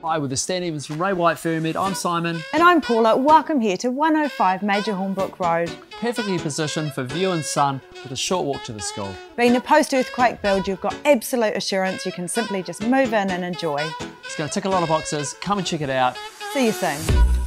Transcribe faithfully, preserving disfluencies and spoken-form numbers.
Hi, with the Stan Evans from Ray White Pyramid, I'm Simon. And I'm Paula. Welcome here to one oh five Major Hornbrook Road. Perfectly positioned for view and sun with a short walk to the school. Being a post-earthquake build, you've got absolute assurance you can simply just move in and enjoy. It's going to tick a lot of boxes. Come and check it out. See you soon.